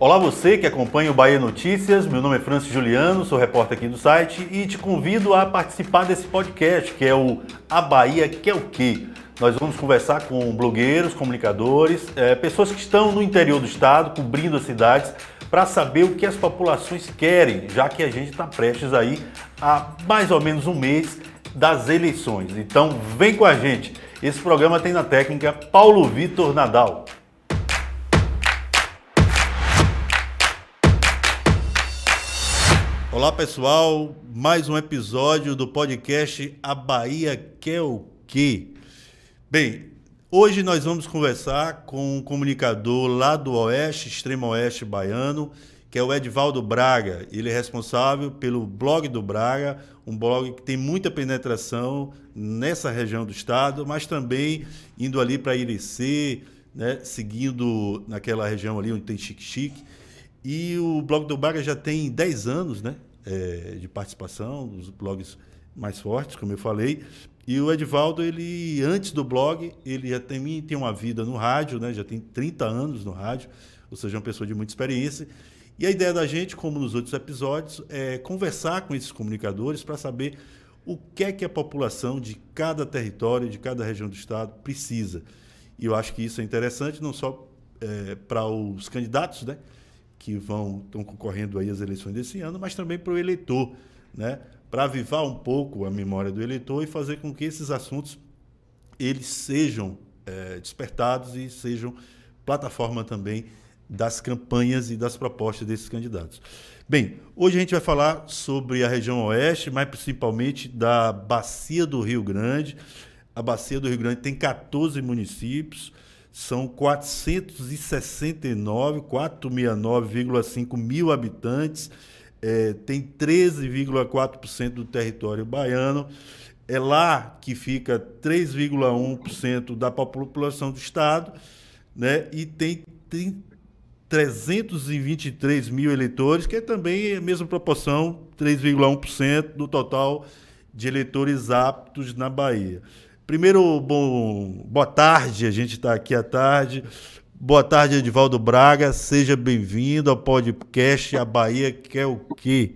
Olá você que acompanha o Bahia Notícias, meu nome é Francis Juliano, sou repórter aqui do site e te convido a participar desse podcast que é o A Bahia Quer o Quê? Nós vamos conversar com blogueiros, comunicadores, pessoas que estão no interior do estado, cobrindo as cidades, para saber o que as populações querem, já que a gente está prestes aí a mais ou menos um mês das eleições. Então vem com a gente, esse programa tem na técnica Paulo Vitor Nadal. Olá pessoal, mais um episódio do podcast A Bahia Quer o Quê? Bem, hoje nós vamos conversar com um comunicador lá do Oeste, Extremo Oeste baiano, que é o Edivaldo Braga. Ele é responsável pelo Blog do Braga, um blog que tem muita penetração nessa região do estado, mas também indo ali para Irecê, né, seguindo naquela região ali onde tem Xique-Xique. E o Blog do Braga já tem 10 anos, né, de participação, os blogs mais fortes, como eu falei. E o Edivaldo, ele, antes do blog, ele já tem uma vida no rádio, né, já tem 30 anos no rádio, ou seja, uma pessoa de muita experiência. E a ideia da gente, como nos outros episódios, é conversar com esses comunicadores para saber o que é que a população de cada território, de cada região do estado precisa. E eu acho que isso é interessante, não só para os candidatos, né, que estão concorrendo aí às eleições desse ano, mas também para o eleitor, né? Para avivar um pouco a memória do eleitor e fazer com que esses assuntos eles sejam despertados e sejam plataforma também das campanhas e das propostas desses candidatos. Bem, hoje a gente vai falar sobre a região Oeste, mas principalmente da Bacia do Rio Grande. A Bacia do Rio Grande tem 14 municípios, são 469,5 mil habitantes, tem 13,4% do território baiano. É lá que fica 3,1% da população do estado, né? E tem 323 mil eleitores, que é também a mesma proporção, 3,1% do total de eleitores aptos na Bahia. Primeiro, boa tarde, a gente está aqui à tarde. Boa tarde, Edivaldo Braga, seja bem-vindo ao podcast A Bahia Quer o Quê?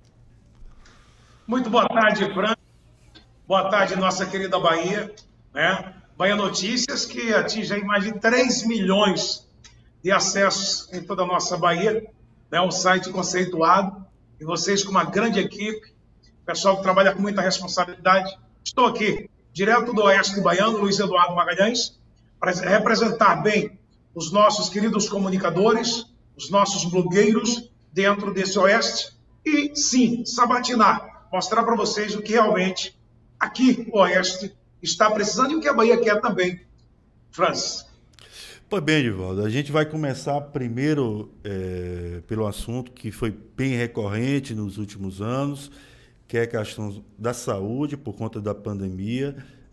Muito boa tarde, Fran. Boa tarde, nossa querida Bahia, né? Bahia Notícias, que atinge aí mais de 3 milhões de acessos em toda a nossa Bahia, né? Um site conceituado, e vocês com uma grande equipe, pessoal que trabalha com muita responsabilidade. Estou aqui, direto do Oeste Baiano, Luiz Eduardo Magalhães, para representar bem os nossos queridos comunicadores, os nossos blogueiros dentro desse Oeste e, sim, sabatinar, mostrar para vocês o que realmente aqui o Oeste está precisando e o que a Bahia quer também. Francis. Pois bem, Edivaldo, a gente vai começar primeiro pelo assunto que foi bem recorrente nos últimos anos, que é a questão da saúde por conta da pandemia.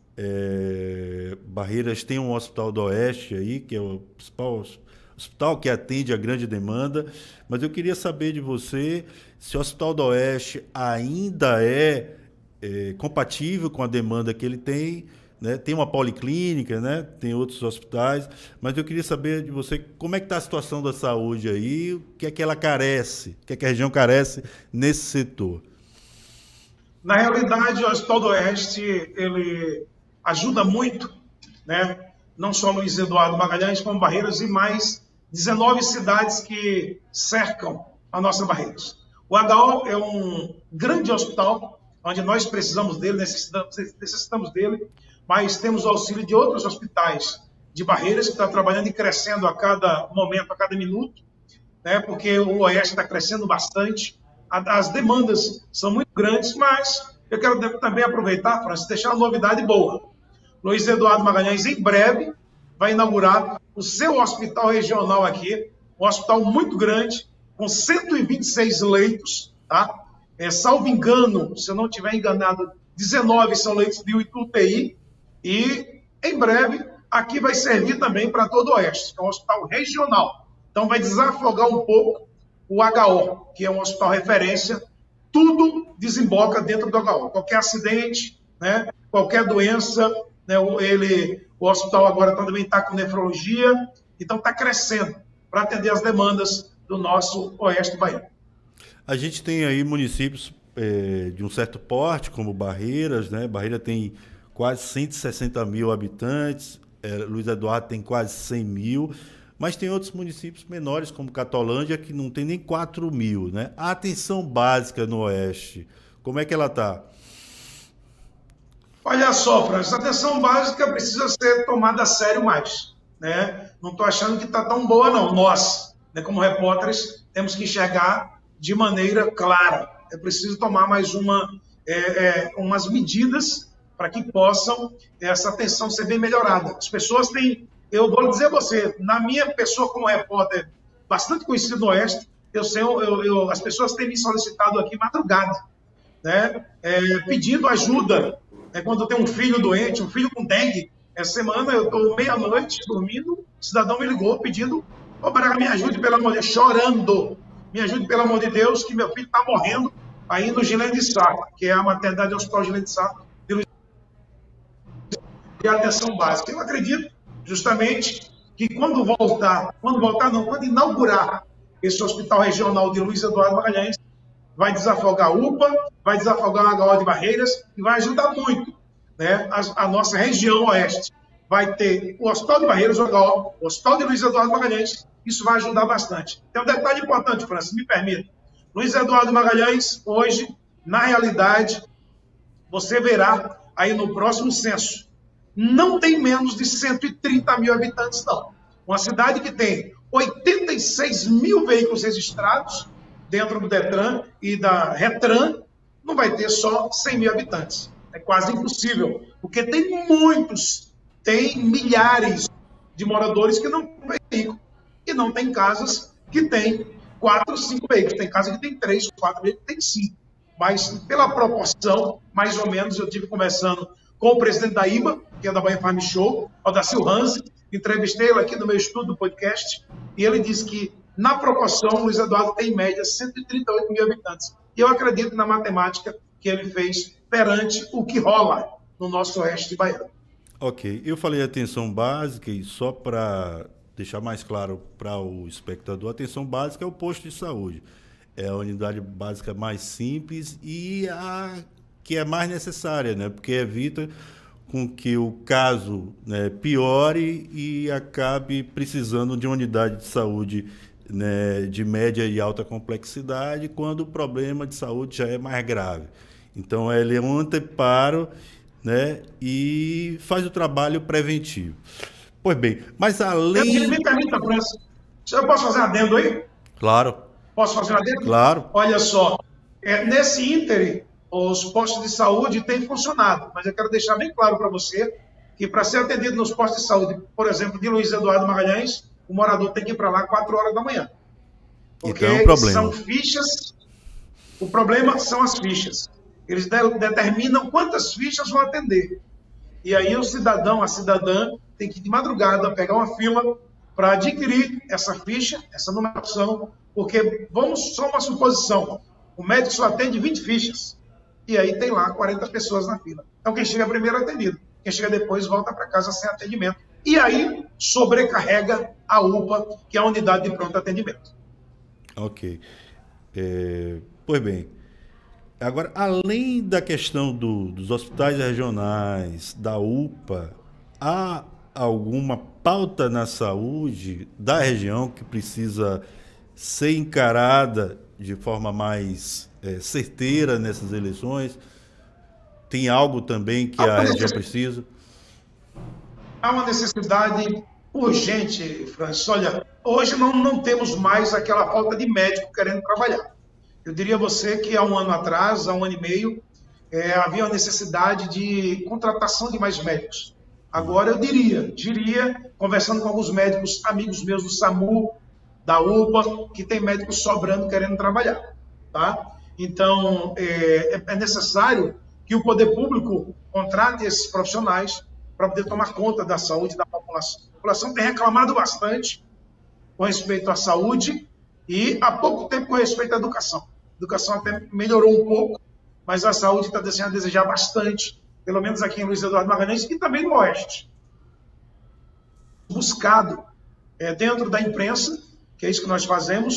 Barreiras tem um hospital do Oeste aí, que é o principal hospital que atende a grande demanda, mas eu queria saber de você se o Hospital do Oeste ainda é compatível com a demanda que ele tem, né? Tem uma policlínica, né? Tem outros hospitais, mas eu queria saber de você como é que está a situação da saúde aí, o que é que ela carece, o que é que a região carece nesse setor. Na realidade, o Hospital do Oeste, ele ajuda muito, né? Não só Luiz Eduardo Magalhães, como Barreiras e mais 19 cidades que cercam a nossa Barreiras. O HO é um grande hospital, onde nós precisamos dele, necessitamos dele, mas temos o auxílio de outros hospitais de Barreiras, que está trabalhando e crescendo a cada momento, a cada minuto, né? Porque o Oeste está crescendo bastante. As demandas são muito grandes, mas eu quero também aproveitar para deixar uma novidade boa. Luiz Eduardo Magalhães, em breve, vai inaugurar o seu hospital regional aqui, um hospital muito grande, com 126 leitos, tá? Salvo engano, se eu não estiver enganado, 19 são leitos de UTI, e em breve aqui vai servir também para todo o Oeste, que é um hospital regional. Então vai desafogar um pouco o HO, que é um hospital referência, tudo desemboca dentro do HO. Qualquer acidente, né, qualquer doença, né, o hospital agora também está com nefrologia, então está crescendo para atender as demandas do nosso oeste baiano. A gente tem aí municípios de um certo porte, como Barreiras, né? Barreira tem quase 160 mil habitantes, Luiz Eduardo tem quase 100 mil, mas tem outros municípios menores, como Catolândia, que não tem nem 4 mil, né? A atenção básica no oeste, como é que ela está? Olha só, Francis, a atenção básica precisa ser tomada a sério mais, né? Não estou achando que está tão boa, não. Nós, né, como repórteres, temos que enxergar de maneira clara. É preciso tomar mais umas medidas para que possam essa atenção ser bem melhorada. As pessoas têm, eu vou dizer a você, na minha pessoa como repórter, bastante conhecido no Oeste, as pessoas têm me solicitado aqui madrugada, né, pedindo ajuda. Quando eu tenho um filho doente, um filho com dengue, essa semana eu estou meia-noite dormindo, o cidadão me ligou pedindo, ô Braga, me ajude pelo amor de Deus, chorando, me ajude pelo amor de Deus, que meu filho está morrendo aí no Gilene de Sá, que é a maternidade do Hospital Gilene de Sá, de atenção básica. Eu acredito justamente que quando inaugurar esse hospital regional de Luiz Eduardo Magalhães, vai desafogar a UPA, vai desafogar a HO de Barreiras e vai ajudar muito, né, a nossa região oeste. Vai ter o Hospital de Barreiras, o HO, o Hospital de Luiz Eduardo Magalhães, isso vai ajudar bastante. Tem um detalhe importante, Francis, me permita. Luiz Eduardo Magalhães, hoje, na realidade, você verá aí no próximo censo, não tem menos de 130 mil habitantes, não. Uma cidade que tem 86 mil veículos registrados dentro do Detran e da Retran, não vai ter só 100 mil habitantes. É quase impossível, porque tem milhares de moradores que não têm veículo. E não tem casas que têm 4, 5 veículos. Tem casa que tem 3, 4 veículos, tem 5. Mas, pela proporção, mais ou menos, eu estive conversando com o presidente da IBA, que é da Bahia Farm Show, o Dacil Hanzi, entrevistei ele aqui no meu estudo do podcast, e ele disse que, na proporção, Luiz Eduardo tem, em média, 138 mil habitantes. E eu acredito na matemática que ele fez perante o que rola no nosso oeste baiano. Ok, eu falei atenção básica e só para deixar mais claro para o espectador, a atenção básica é o posto de saúde. É a unidade básica mais simples e a que é mais necessária, né? Porque evita com que o caso, né, piore e acabe precisando de uma unidade de saúde, né, de média e alta complexidade, quando o problema de saúde já é mais grave. Então, ele é um anteparo, né, e faz o trabalho preventivo. Pois bem, mas além... Me permita, França, eu posso fazer um adendo aí? Claro. Posso fazer um adendo? Claro. Olha só, nesse ínterim, os postos de saúde têm funcionado, mas eu quero deixar bem claro para você que para ser atendido nos postos de saúde, por exemplo, de Luiz Eduardo Magalhães, o morador tem que ir para lá 4 horas da manhã. Porque então, é um problema. São fichas, o problema são as fichas. Eles determinam quantas fichas vão atender. E aí o cidadão, a cidadã, tem que ir de madrugada pegar uma fila para adquirir essa ficha, essa numeração, porque só uma suposição, o médico só atende 20 fichas. E aí tem lá 40 pessoas na fila. Então quem chega primeiro é atendido. Quem chega depois volta para casa sem atendimento. E aí sobrecarrega a UPA, que é a unidade de pronto atendimento. Ok. Pois bem, agora, além da questão dos hospitais regionais, da UPA, há alguma pauta na saúde da região que precisa ser encarada de forma mais certeira nessas eleições? Tem algo também que a região precisa? Há uma necessidade urgente, Francis. Olha, hoje não temos mais aquela falta de médico querendo trabalhar. Eu diria a você que há um ano atrás, há um ano e meio, havia uma necessidade de contratação de mais médicos. Agora eu diria, conversando com alguns médicos, amigos meus do SAMU, da UPA, que tem médicos sobrando querendo trabalhar. Tá? Então, é necessário que o poder público contrate esses profissionais para poder tomar conta da saúde da população. A população tem reclamado bastante com respeito à saúde e há pouco tempo com respeito à educação. A educação até melhorou um pouco, mas a saúde está deixando a desejar bastante, pelo menos aqui em Luiz Eduardo Magalhães e também no Oeste. Buscado dentro da imprensa, que é isso que nós fazemos,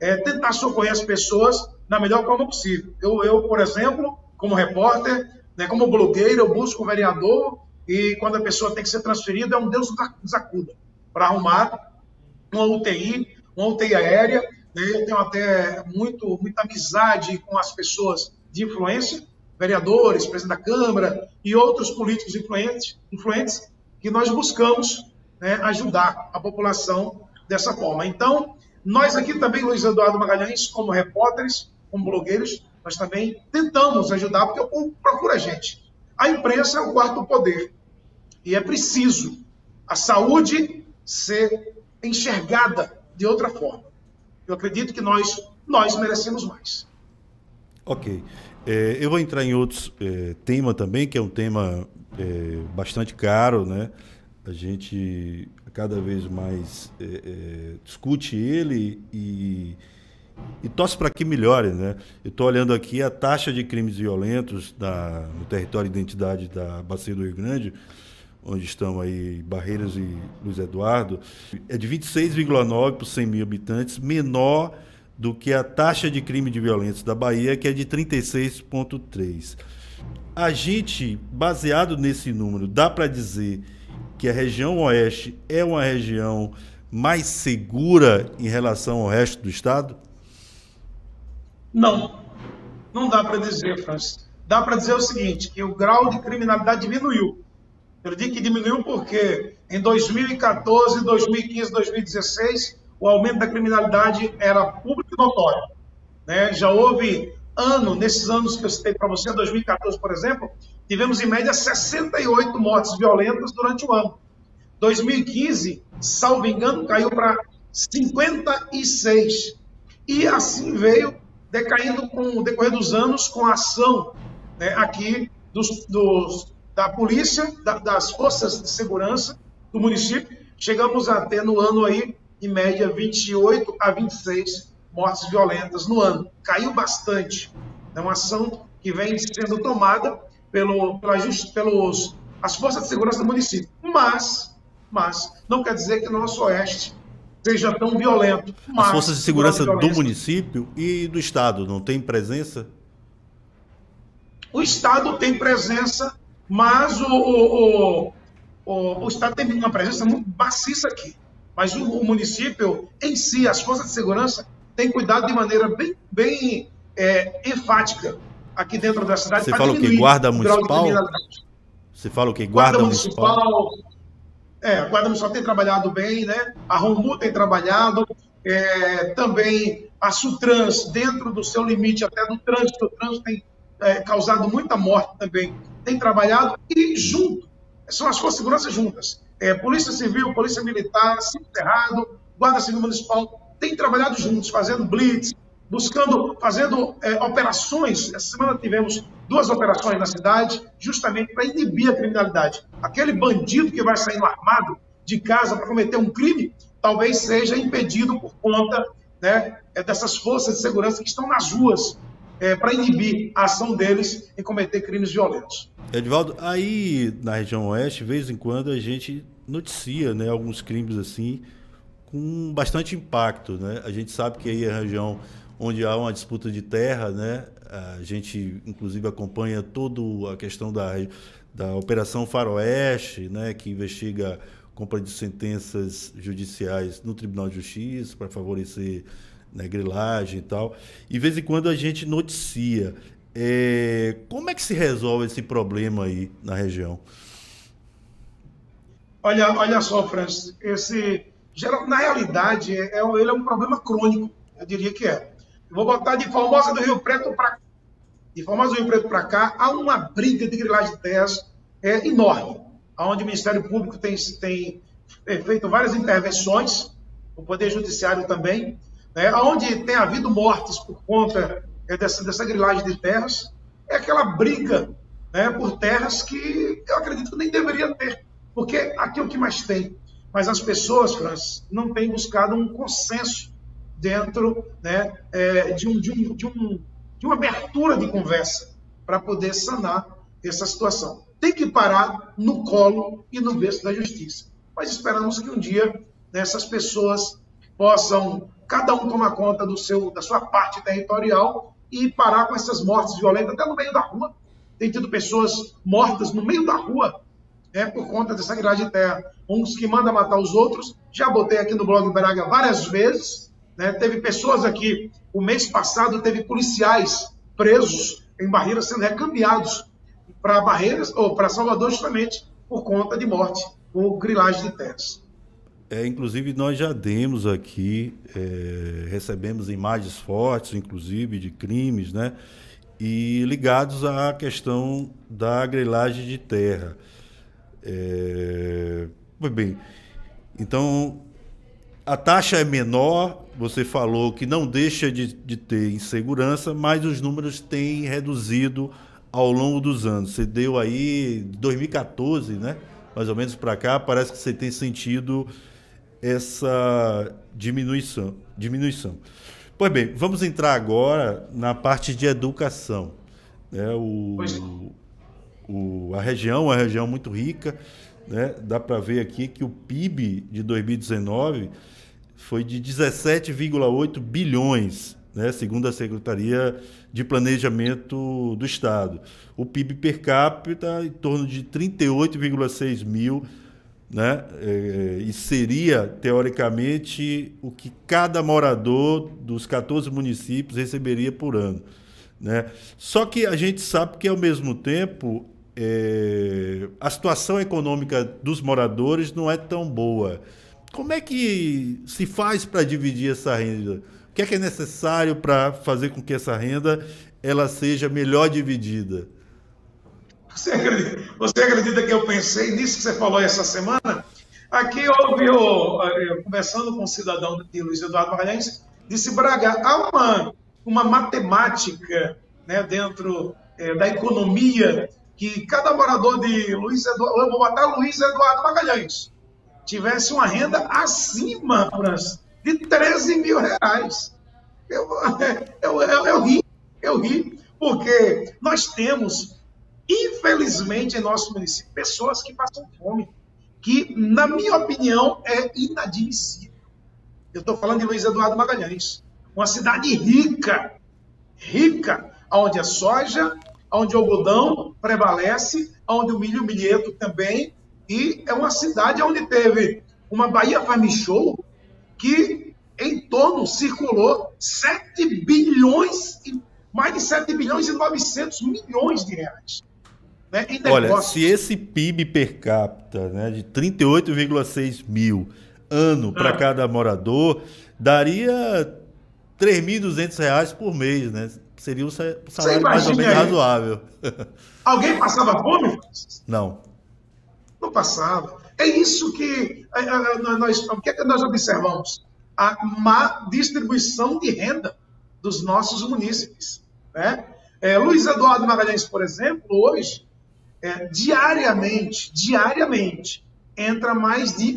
tentar socorrer as pessoas da melhor forma possível. Eu, por exemplo, como repórter, né, como blogueiro, eu busco o vereador e quando a pessoa tem que ser transferida, é um Deus nos acuda para arrumar uma UTI aérea. Né? Eu tenho até muita amizade com as pessoas de influência, vereadores, presidente da Câmara e outros políticos influentes que nós buscamos, né, ajudar a população dessa forma. Então, nós aqui também, Luiz Eduardo Magalhães, como repórteres, como blogueiros, nós também tentamos ajudar, porque o povo procura a gente. A imprensa é o quarto poder e é preciso a saúde ser enxergada de outra forma. Eu acredito que nós merecemos mais. Ok. Eu vou entrar em outros tema também, que é um tema bastante caro, né? A gente cada vez mais discute ele e torce para que melhore, né? Eu estou olhando aqui a taxa de crimes violentos no território de identidade da Bacia do Rio Grande, onde estão aí Barreiras e Luiz Eduardo, é de 26,9 por 100 mil habitantes, menor do que a taxa de crime de violência da Bahia, que é de 36,3. A gente, baseado nesse número, dá para dizer que a região oeste é uma região mais segura em relação ao resto do estado? Não dá para dizer, Francis. Dá para dizer o seguinte, que o grau de criminalidade diminuiu. Eu digo que diminuiu porque em 2014, 2015, 2016, o aumento da criminalidade era público e notório. Né? Já houve nesses anos que eu citei para você, 2014, por exemplo, tivemos em média 68 mortes violentas durante o ano. 2015, salvo engano, caiu para 56. E assim veio decaindo com o decorrer dos anos, com a ação, né, aqui da polícia, das forças de segurança do município. Chegamos a ter no ano aí, em média, 28 a 26 mortes violentas no ano. Caiu bastante. É uma ação que vem sendo tomada pelas forças de segurança do município. Mas não quer dizer que o nosso oeste seja tão violento. As forças de segurança do município e do estado não tem presença? O estado tem presença, mas o estado tem uma presença muito maciça aqui. Mas o município em si, as forças de segurança, têm cuidado de maneira bem enfática aqui dentro da cidade. Você fala o que? Guarda municipal? Você fala o que? Guarda municipal? A Guarda Municipal tem trabalhado bem, né? A Romu tem trabalhado, também a Sutrans, dentro do seu limite até do trânsito, o trânsito tem causado muita morte também, tem trabalhado e junto, são as forças de segurança juntas. Polícia Civil, Polícia Militar, Civil Cerrado, Guarda Civil Municipal, tem trabalhado juntos, fazendo blitz, fazendo operações. Essa semana tivemos 2 operações na cidade, justamente para inibir a criminalidade. Aquele bandido que vai saindo armado de casa para cometer um crime, talvez seja impedido por conta, né, dessas forças de segurança que estão nas ruas para inibir a ação deles em cometer crimes violentos. Edivaldo, aí na região oeste, de vez em quando a gente noticia, né, alguns crimes assim com bastante impacto, né? A gente sabe que aí é a região onde há uma disputa de terra, né? A gente, inclusive, acompanha toda a questão da Operação Faroeste, né? Que investiga compra de sentenças judiciais no Tribunal de Justiça para favorecer, né, grilagem e tal. E, de vez em quando, a gente noticia. Como é que se resolve esse problema aí na região? Olha só, Francis, na realidade, ele é um problema crônico, eu diria que é. Vou botar de Formosa do Rio Preto para cá, há uma briga de grilagem de terras enorme, onde o Ministério Público tem feito várias intervenções, o Poder Judiciário também, onde tem havido mortes por conta dessa grilagem de terras. É aquela briga, né, por terras que eu acredito que nem deveria ter, porque aqui é o que mais tem. Mas as pessoas, Francis, não têm buscado um consenso dentro, né, de uma abertura de conversa para poder sanar essa situação. Tem que parar no colo e no berço da justiça. Mas esperamos que um dia, né, essas pessoas possam cada um tomar conta da sua parte territorial e parar com essas mortes violentas até no meio da rua. Tem tido pessoas mortas no meio da rua, por conta dessa grilagem de terra. Uns que mandam matar os outros. Já botei aqui no blog Braga várias vezes. Teve pessoas aqui, o mês passado, teve policiais presos em Barreiras sendo recambiados para Barreiras ou para Salvador, justamente por conta de morte ou grilagem de terras. Inclusive, nós já demos aqui, recebemos imagens fortes, inclusive, de crimes, né? E ligados à questão da grilagem de terra. Muito bem. Então, a taxa é menor, você falou que não deixa de ter insegurança, mas os números têm reduzido ao longo dos anos. Você deu aí 2014, né? Mais ou menos para cá, parece que você tem sentido essa diminuição. Pois bem, vamos entrar agora na parte de educação. A região é uma região muito rica, né? Dá para ver aqui que o PIB de 2019 foi de 17,8 bilhões, né? Segundo a Secretaria de Planejamento do Estado. O PIB per capita em torno de 38,6 mil, né? E seria, teoricamente, o que cada morador dos 14 municípios receberia por ano, né? Só que a gente sabe que, ao mesmo tempo, a situação econômica dos moradores não é tão boa. Como é que se faz para dividir essa renda? O que é necessário para fazer com que essa renda ela seja melhor dividida? Você acredita que eu pensei nisso que você falou essa semana? Aqui eu conversando com um cidadão de Luiz Eduardo Magalhães, disse: Braga, há uma matemática, né, dentro da economia, que cada morador de Luiz Eduardo, eu vou botar Luiz Eduardo Magalhães, tivesse uma renda acima, França, de 13 mil reais. Eu ri, porque nós temos, infelizmente, em nosso município, pessoas que passam fome, que, na minha opinião, é inadmissível. Eu estou falando de Luiz Eduardo Magalhães, uma cidade rica, onde a soja, onde o algodão prevalece, onde o milheto também, e é uma cidade onde teve uma Bahia Farm Show que em torno circulou mais de 7 bilhões e 900 milhões de reais. Né, olha, se esse PIB per capita, né, de 38,6 mil ano para cada morador, daria R$3.200 por mês, né? Seria um salário mais ou menos razoável. Alguém passava fome? Não. Não passava. É isso que o que é que nós observamos? A má distribuição de renda dos nossos munícipes. Né? Luiz Eduardo Magalhães, por exemplo, hoje, diariamente, entra mais de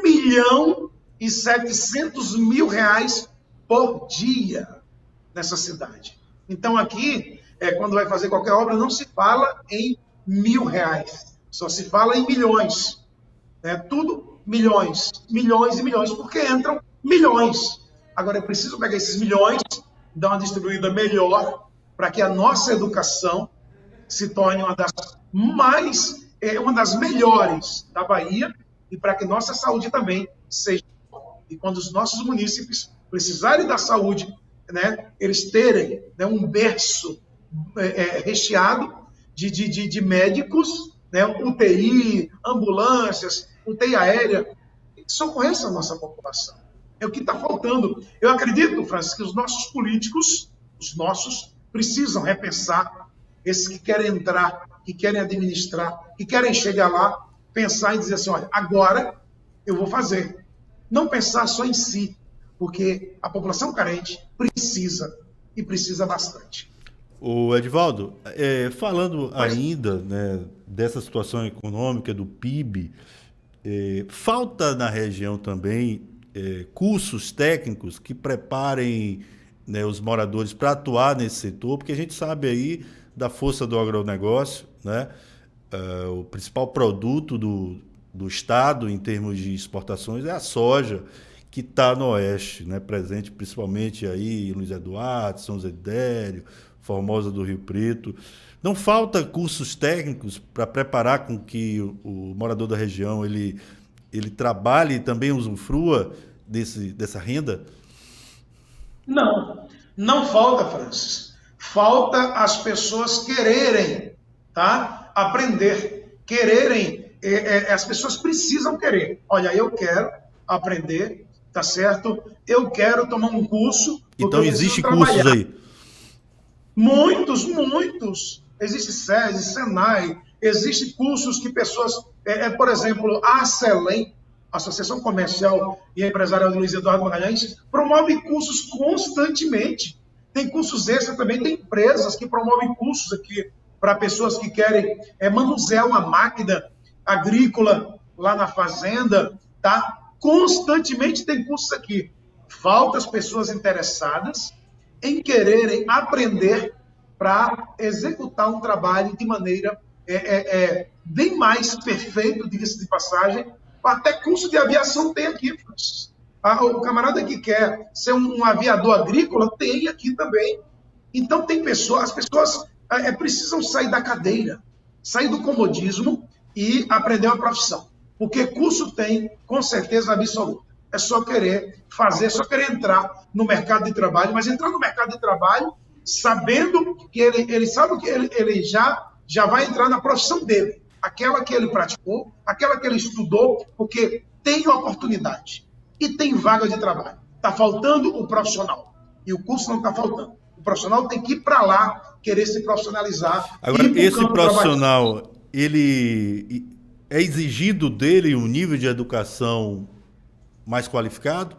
1.700.000 reais por dia nessa cidade. Então, aqui, quando vai fazer qualquer obra, não se fala em R$1.000, só se fala em milhões. Tudo milhões, milhões e milhões, porque entram milhões. Agora, é preciso pegar esses milhões, dar uma distribuída melhor, para que a nossa educação se torne uma das melhores da Bahia, e para que nossa saúde também seja. E quando os nossos munícipes precisarem da saúde, né, eles terem, né, um berço recheado de médicos, né, UTI, ambulâncias, UTI aérea, que socorresse a nossa população. É o que está faltando. Eu acredito, Francis, que os nossos políticos, precisam repensar, esses que querem entrar, que querem administrar, que querem chegar lá, pensar e dizer assim: olha, agora eu vou fazer. Não pensar só em si, porque a população carente precisa, e precisa bastante. O Edivaldo, falando ainda, né, dessa situação econômica, do PIB, falta na região também cursos técnicos que preparem, né, os moradores para atuar nesse setor, porque a gente sabe aí da força do agronegócio, né? O principal produto do Estado em termos de exportações é a soja, que está no Oeste, né? Presente principalmente aí em Luiz Eduardo, São José Délio, Formosa do Rio Preto. Não falta cursos técnicos para preparar com que o morador da região ele trabalhe e também usufrua dessa renda? Não, não falta, Francis. Falta as pessoas quererem, tá? Aprender, quererem. As pessoas precisam querer. Olha, eu quero aprender, tá certo? Eu quero tomar um curso. Então existe cursos aí? Muitos, muitos. Existe SESI, Senai, existem cursos que pessoas, por exemplo, a ACELEM, Associação Comercial e Empresarial de Luiz Eduardo Magalhães, promove cursos constantemente. Tem cursos extras também, tem empresas que promovem cursos aqui para pessoas que querem manusear uma máquina agrícola lá na fazenda, tá? Constantemente tem cursos aqui. Falta as pessoas interessadas em quererem aprender para executar um trabalho de maneira bem mais perfeita, diga-se de passagem. Até curso de aviação tem aqui, Francis. O camarada que quer ser um aviador agrícola tem aqui também. Então tem pessoas, as pessoas precisam sair da cadeira, sair do comodismo e aprender uma profissão. Porque curso tem, com certeza absoluta. É só querer fazer, é só querer entrar no mercado de trabalho, mas entrar no mercado de trabalho sabendo que ele sabe que ele já vai entrar na profissão dele, aquela que ele praticou, aquela que ele estudou, porque tem oportunidade e tem vaga de trabalho. Está faltando o profissional e o curso não está faltando. O profissional tem que ir para lá, querer se profissionalizar. Agora, esse profissional, ele é exigido dele um nível de educação mais qualificado?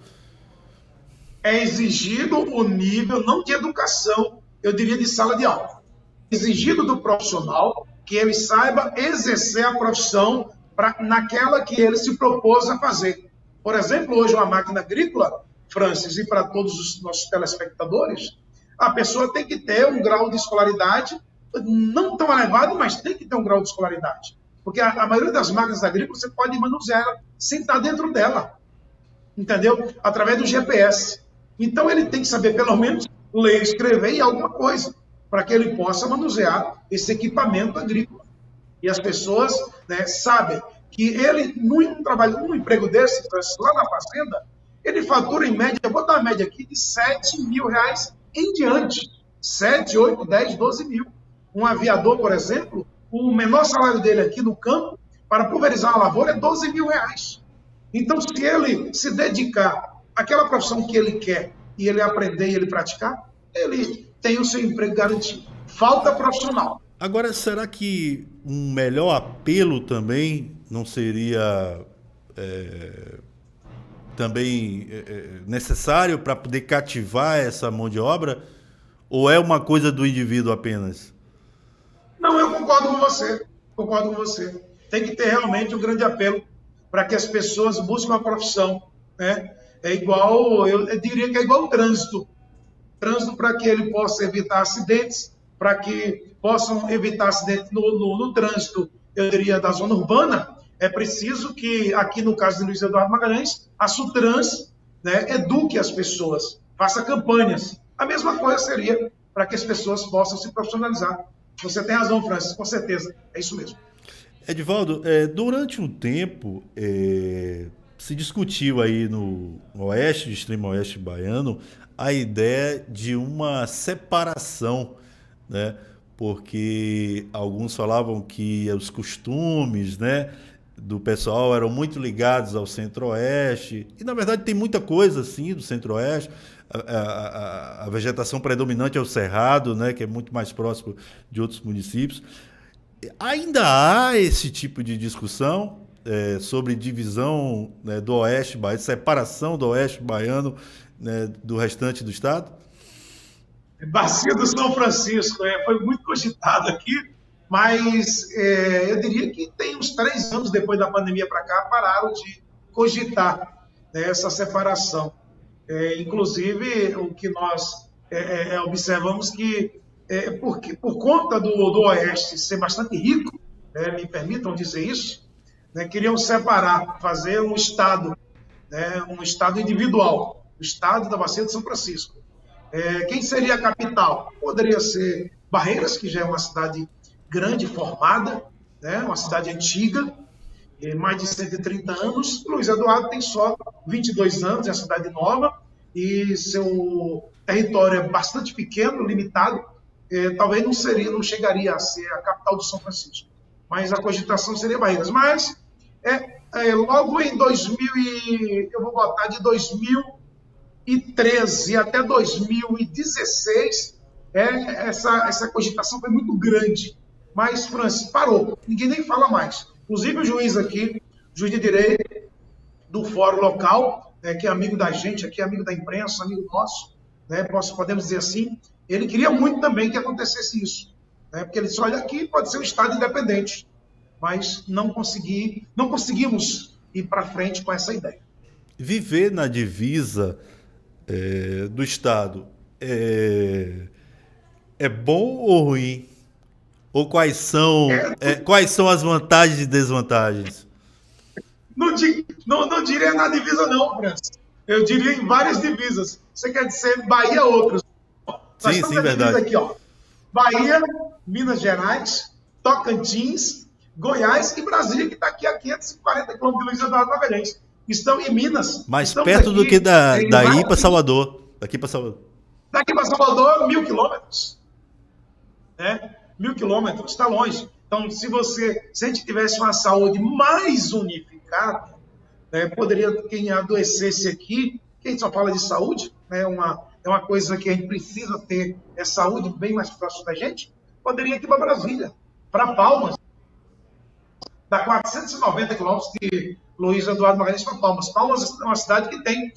É exigido o nível, não de educação, eu diria de sala de aula. Exigido do profissional que ele saiba exercer a profissão naquela que ele se propôs a fazer. Por exemplo, hoje uma máquina agrícola, Francis, e para todos os nossos telespectadores, a pessoa tem que ter um grau de escolaridade, não tão elevado, mas tem que ter um grau de escolaridade. Porque a maioria das máquinas agrícolas você pode manusear ela sem estar dentro dela. Entendeu? Através do GPS. Então ele tem que saber pelo menos ler, escrever e alguma coisa para que ele possa manusear esse equipamento agrícola. E as pessoas, né, sabem que ele, num emprego desse, lá na fazenda, ele fatura em média, eu vou dar uma média aqui, de R$7.000 em diante. 7, 8, 10, 12 mil. Um aviador, por exemplo, o menor salário dele aqui no campo, para pulverizar uma lavoura, é R$12.000. Então, se ele se dedicar àquela profissão que ele quer, e ele aprender e ele praticar, ele tem o seu emprego garantido. Falta profissional. Agora, será que um melhor apelo também não seria também necessário para poder cativar essa mão de obra? Ou é uma coisa do indivíduo apenas? Não, eu concordo com você. Concordo com você. Tem que ter realmente um grande apelo para que as pessoas busquem uma profissão, né? É igual, eu diria que é igual o trânsito. Trânsito para que ele possa evitar acidentes, para que possam evitar acidentes no trânsito, eu diria, da zona urbana, é preciso que, aqui no caso de Luiz Eduardo Magalhães, a Sutrans, né, eduque as pessoas, faça campanhas. A mesma coisa seria para que as pessoas possam se profissionalizar. Você tem razão, Francis, com certeza, é isso mesmo. Edivaldo, durante um tempo se discutiu aí no Oeste, extremo Oeste baiano, a ideia de uma separação, né? Porque alguns falavam que os costumes, né, do pessoal eram muito ligados ao Centro-Oeste, e na verdade tem muita coisa assim do Centro-Oeste. A vegetação predominante é o Cerrado, né, que é muito mais próximo de outros municípios. Ainda há esse tipo de discussão sobre divisão, né, do Oeste baiano, separação do Oeste baiano, né, do restante do estado? Bacia do São Francisco, foi muito cogitado aqui, mas eu diria que tem uns 3 anos depois da pandemia para cá, pararam de cogitar, né, essa separação. Inclusive, o que nós observamos que, por conta do Oeste ser bastante rico, né, me permitam dizer isso, né, queriam separar, fazer um estado né, um estado individual, o estado da Bacia de São Francisco. Quem seria a capital? Poderia ser Barreiras, que já é uma cidade grande, formada, né, uma cidade antiga, mais de 130 anos. Luiz Eduardo tem só 22 anos, é uma cidade nova, e seu território é bastante pequeno, limitado. Talvez não chegaria a ser a capital do São Francisco, mas a cogitação seria Barreiras. Mas logo em 2000, eu vou botar de 2013 até 2016, essa cogitação foi muito grande. Mas, Francis, parou. Ninguém nem fala mais. Inclusive o juiz aqui, juiz de direito do fórum local, que é amigo da gente aqui, amigo da imprensa, amigo nosso, né, podemos dizer assim, ele queria muito também que acontecesse isso. Né, porque ele disse, olha, aqui pode ser um Estado independente. Mas não conseguimos ir para frente com essa ideia. Viver na divisa do Estado é bom ou ruim? Ou quais são as vantagens e desvantagens? Não diria na divisa não, Francis. Eu diria em várias divisas. Você quer dizer Bahia outros? Sim, verdade. Aqui, ó. Bahia, Minas Gerais, Tocantins, Goiás e Brasília, que está aqui a 540 quilômetros de Luiz Eduardo Magalhães. Estão em Minas. Mais perto do que daí para Salvador. Daqui para Salvador. Daqui para Salvador, 1.000 quilômetros. 1.000 quilômetros, está longe. Então, se a gente tivesse uma saúde mais unificada, poderia, quem adoecesse aqui, quem só fala de saúde, é uma coisa que a gente precisa ter, saúde bem mais próximo da gente, poderia ir aqui para Brasília, para Palmas. Dá 490 quilômetros de Luiz Eduardo Magalhães para Palmas. Palmas é uma cidade que tem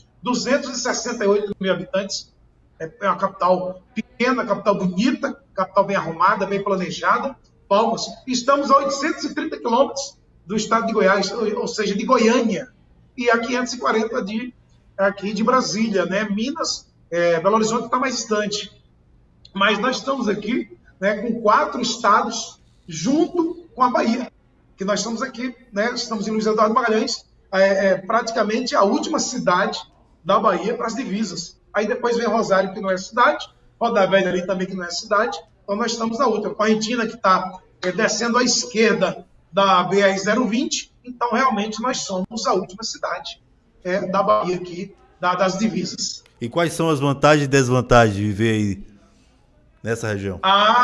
268 mil habitantes. É uma capital pequena, capital bonita, capital bem arrumada, bem planejada. Palmas. Estamos a 830 quilômetros do estado de Goiás, ou seja, de Goiânia. E a 540 aqui de Brasília. Né? Minas, Belo Horizonte está mais distante. Mas nós estamos aqui, né, com 4 estados junto com a Bahia. Que nós estamos aqui, né? Estamos em Luiz Eduardo Magalhães, praticamente a última cidade da Bahia para as divisas. Aí depois vem Rosário, que não é cidade, Roda Velha ali também, que não é cidade. Então nós estamos na outra. Correntina, que está descendo à esquerda da BR-020. Então realmente nós somos a última cidade da Bahia aqui, das divisas. E quais são as vantagens e desvantagens de viver aí nessa região?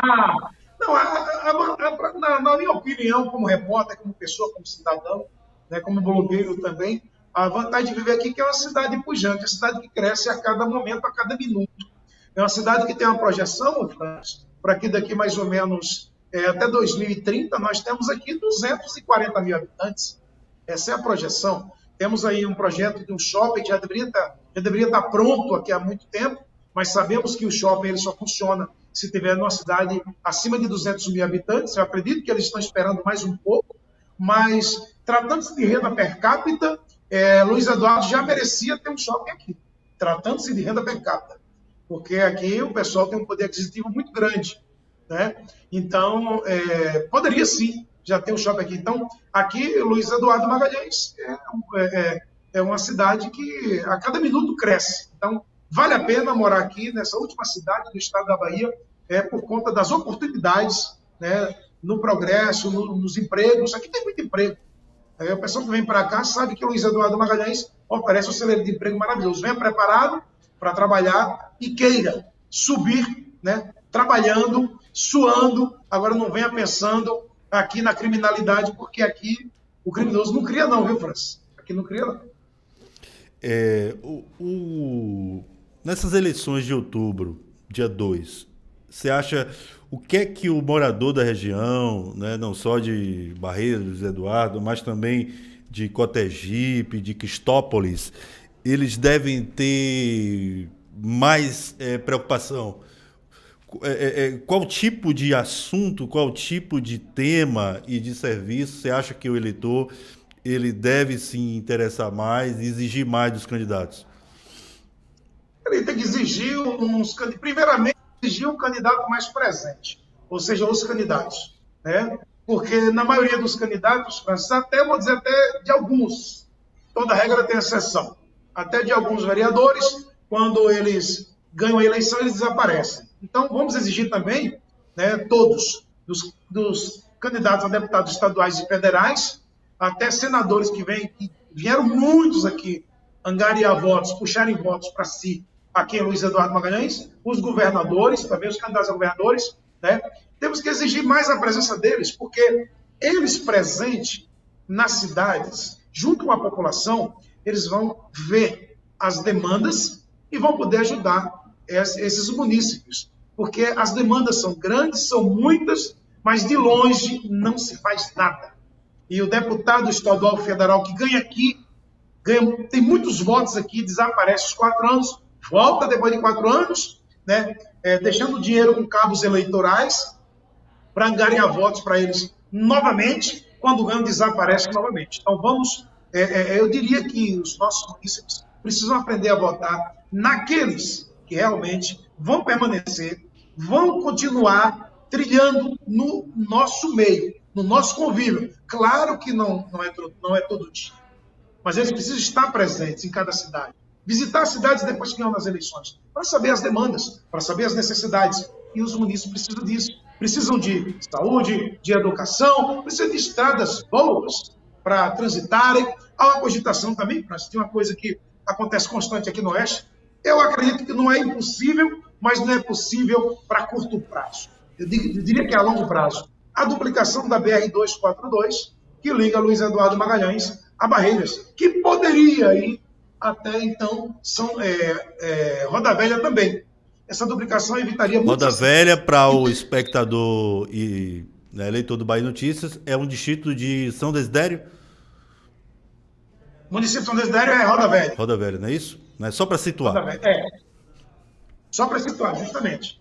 Na minha opinião, como repórter, como pessoa, como cidadão, né, como blogueiro também, a vantagem de viver aqui é que é uma cidade pujante, uma cidade que cresce a cada momento, a cada minuto. É uma cidade que tem uma projeção, para que daqui mais ou menos até 2030, nós temos aqui 240 mil habitantes. Essa é a projeção. Temos aí um projeto de um shopping que já deveria estar pronto aqui há muito tempo, mas sabemos que o shopping ele só funciona se tiver numa cidade acima de 200 mil habitantes. Eu acredito que eles estão esperando mais um pouco, mas tratando-se de renda per capita, Luiz Eduardo já merecia ter um shopping aqui, tratando-se de renda per capita, porque aqui o pessoal tem um poder aquisitivo muito grande, né? Então, poderia sim já ter um shopping aqui. Então, aqui, Luiz Eduardo Magalhães é uma cidade que a cada minuto cresce. Então, vale a pena morar aqui, nessa última cidade do estado da Bahia, por conta das oportunidades, né, no progresso, nos empregos. Aqui tem muito emprego. A pessoa que vem para cá sabe que o Luiz Eduardo Magalhães oferece um celeiro de emprego maravilhoso. Venha preparado para trabalhar e queira subir, né, trabalhando, suando. Agora não venha pensando aqui na criminalidade, porque aqui o criminoso não cria não, viu, Francis? Aqui não cria não. Nessas eleições de outubro, dia 2, você acha o que é que o morador da região, né, não só de Barreiras, Eduardo, mas também de Cotegipe, de Cristópolis, eles devem ter mais preocupação? Qual tipo de assunto, qual tipo de tema e de serviço você acha que o eleitor ele deve se interessar mais e exigir mais dos candidatos? Ele tem que exigir primeiramente, exigir um candidato mais presente, ou seja, os candidatos, né? Porque na maioria dos candidatos, até vou dizer até de alguns, toda regra tem exceção. Até de alguns vereadores, quando eles ganham a eleição, eles desaparecem. Então, vamos exigir também, né, todos, dos candidatos a deputados estaduais e federais, até senadores que vieram muitos aqui angariar votos, puxarem votos para si, aqui em Luiz Eduardo Magalhães, os governadores, também os candidatos a governadores, né? Temos que exigir mais a presença deles, porque eles presentes nas cidades, junto com a população, eles vão ver as demandas e vão poder ajudar esses munícipes, porque as demandas são grandes, são muitas, mas de longe não se faz nada. E o deputado estadual federal que ganha aqui, tem muitos votos aqui, desaparece os 4 anos, volta depois de 4 anos, né, deixando dinheiro com cabos eleitorais para angariar votos para eles novamente, quando ganham, desaparece novamente. Então, eu diria que os nossos munícipes precisam aprender a votar naqueles que realmente vão permanecer, vão continuar trilhando no nosso meio, no nosso convívio. Claro que não é todo dia, mas eles precisam estar presentes em cada cidade. Visitar as cidades depois que ganham nas eleições, para saber as demandas, para saber as necessidades. E os munícipes precisam disso. Precisam de saúde, de educação, precisam de estradas boas para transitarem. Há uma cogitação também, mas tem uma coisa que acontece constante aqui no Oeste. Eu acredito que não é impossível, mas não é possível para curto prazo. Eu diria que é a longo prazo. A duplicação da BR-242, que liga Luiz Eduardo Magalhães a Barreiras, que poderia ir até então Roda Velha também. Essa duplicação evitaria muito. Roda Velha, para o espectador e eleitor do Bahia Notícias, é um distrito de São Desidério? O município de São Desidério é Roda Velha. Roda Velha, não é isso? Não é só para situar. Roda Velha, só para situar, justamente.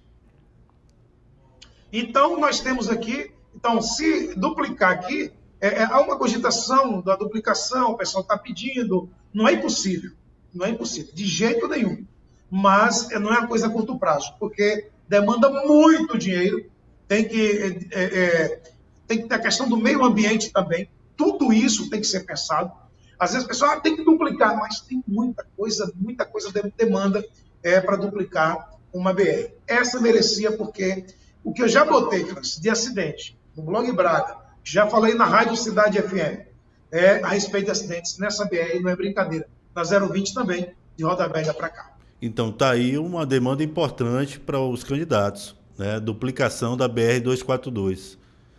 Então, nós temos aqui, se duplicar aqui, há uma cogitação da duplicação, o pessoal está pedindo, não é impossível, de jeito nenhum, mas não é uma coisa a curto prazo, porque demanda muito dinheiro, tem que ter a questão do meio ambiente também, tudo isso tem que ser pensado. Às vezes o pessoal tem que duplicar, mas tem muita coisa demanda para duplicar uma BR. Essa merecia, porque o que eu já botei, Francis, de acidente, no Blog Braga, já falei na Rádio Cidade FM, a respeito de acidentes nessa BR, não é brincadeira. Na 020 também, de Roda Velha para cá. Então, está aí uma demanda importante para os candidatos, né? Duplicação da BR-242.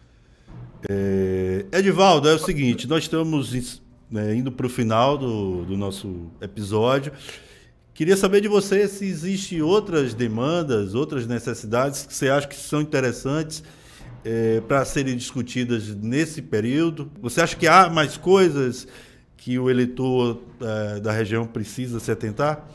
Edivaldo, é o seguinte, nós estamos indo para o final do nosso episódio. Queria saber de você se existem outras demandas, outras necessidades que você acha que são interessantes para serem discutidas nesse período. Você acha que há mais coisas que o eleitor da região precisa se atentar?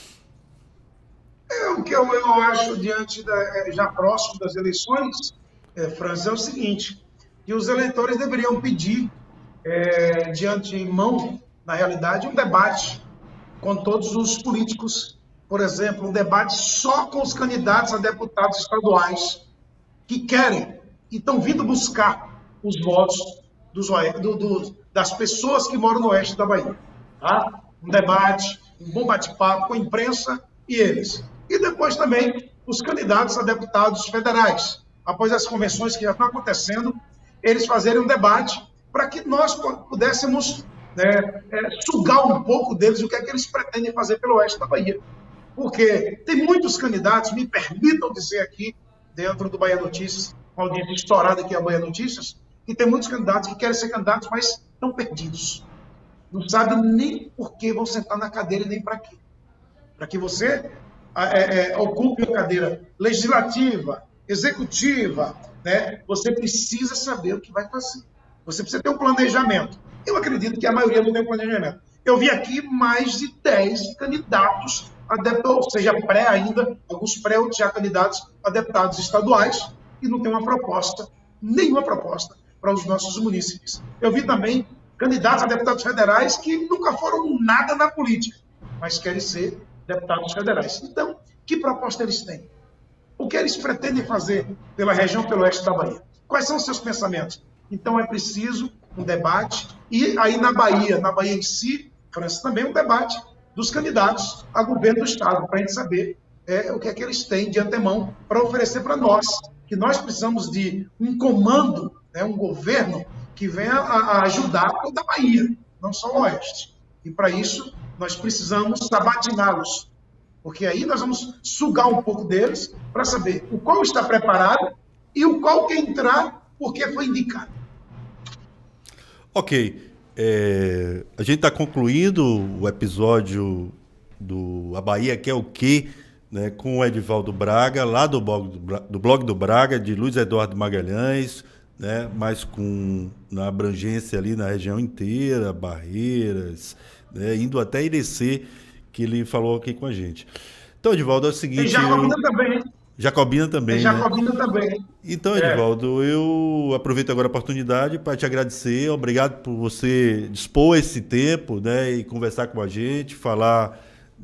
O que eu acho, já próximo das eleições, França, é o seguinte, que os eleitores deveriam pedir, de antemão, na realidade, um debate com todos os políticos, por exemplo, um debate só com os candidatos a deputados estaduais que querem e estão vindo buscar os votos das pessoas que moram no oeste da Bahia. Tá? Um debate, um bom bate-papo com a imprensa e eles. E depois também os candidatos a deputados federais. Após as convenções que já estão acontecendo, eles fazerem um debate para que nós pudéssemos sugar um pouco deles o que é que eles pretendem fazer pelo oeste da Bahia. Porque tem muitos candidatos, me permitam dizer aqui, dentro do Bahia Notícias, uma audiência estourada aqui a Bahia Notícias, que tem muitos candidatos que querem ser candidatos, mas estão perdidos. Não sabem nem por que vão sentar na cadeira e nem para quê. Para que você ocupe a cadeira legislativa, executiva, né? Você precisa saber o que vai fazer. Você precisa ter um planejamento. Eu acredito que a maioria não tem um planejamento. Eu vi aqui mais de 10 candidatos a deputados, ou seja, ainda, alguns já candidatos a deputados estaduais, e não tem uma proposta, nenhuma proposta para os nossos munícipes. Eu vi também candidatos a deputados federais que nunca foram nada na política, mas querem ser deputados federais. Então, que proposta eles têm? O que eles pretendem fazer pela região, pelo oeste da Bahia? Quais são os seus pensamentos? Então, é preciso um debate, e aí na Bahia em si, França, também um debate dos candidatos a governo do Estado, para a gente saber o que é que eles têm de antemão para oferecer para nós, que nós precisamos de um comando, né, um governo que venha a ajudar toda a Bahia, não só o Oeste. E para isso, nós precisamos sabatiná-los, porque aí nós vamos sugar um pouco deles para saber o qual está preparado e o qual quer entrar porque foi indicado. Ok. A gente está concluindo o episódio do A Bahia Quer o Quê, né, com o Edivaldo Braga, lá do blog do Braga, de Luiz Eduardo Magalhães, né, mas na abrangência ali na região inteira, Barreiras, né, indo até Irecê, que ele falou aqui com a gente. Então, Edivaldo, é o seguinte... E Jacobina também. Jacobina também, Jacobina, né? também. Então, Edivaldo, eu aproveito agora a oportunidade para te agradecer. Obrigado por você dispor esse tempo, né, e conversar com a gente, falar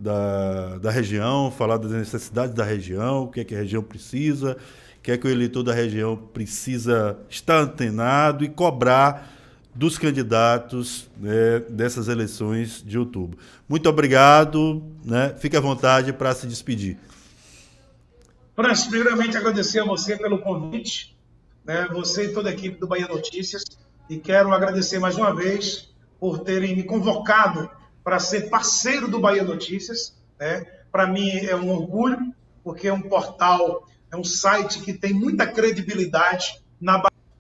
da região, falar das necessidades da região, o que é que a região precisa, o que é que o eleitor da região precisa estar antenado e cobrar dos candidatos, né, dessas eleições de outubro. Muito obrigado, né? Fique à vontade para se despedir. Francis, primeiramente agradecer a você pelo convite, né, você e toda a equipe do Bahia Notícias, e quero agradecer mais uma vez por terem me convocado para ser parceiro do Bahia Notícias, né? Para mim é um orgulho, porque é um portal, é um site que tem muita credibilidade na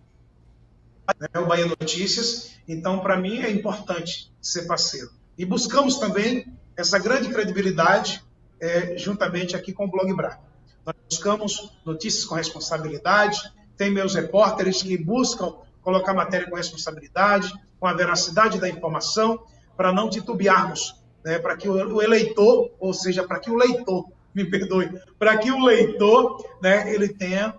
Bahia, né, o Bahia Notícias, então para mim é importante ser parceiro. E buscamos também essa grande credibilidade juntamente aqui com o Blog Braga. Nós buscamos notícias com responsabilidade, tem meus repórteres que buscam colocar matéria com responsabilidade, com a veracidade da informação, para não titubearmos, né, para que o eleitor, ou seja, para que o leitor, me perdoe, para que o leitor, né, ele tenha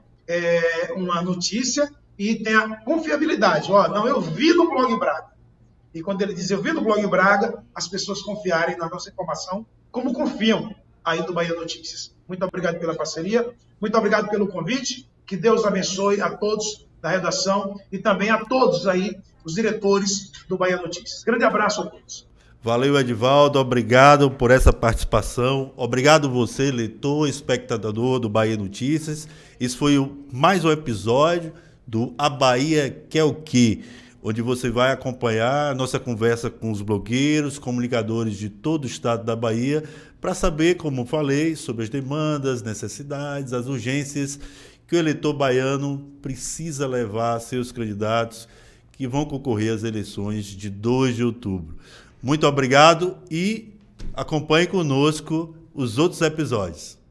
uma notícia e tenha confiabilidade. Não, eu vi no Blog Braga. E quando ele diz eu vi no Blog Braga, as pessoas confiarem na nossa informação, como confiam aí do Bahia Notícias. Muito obrigado pela parceria, muito obrigado pelo convite, que Deus abençoe a todos da redação e também a todos aí, os diretores do Bahia Notícias. Grande abraço a todos. Valeu, Edivaldo, obrigado por essa participação, obrigado você, leitor, espectador do Bahia Notícias. Esse foi mais um episódio do A Bahia Quer o Quê, onde você vai acompanhar a nossa conversa com os blogueiros, comunicadores de todo o estado da Bahia, para saber, como falei, sobre as demandas, necessidades, as urgências que o eleitor baiano precisa levar a seus candidatos que vão concorrer às eleições de 2 de outubro. Muito obrigado e acompanhe conosco os outros episódios.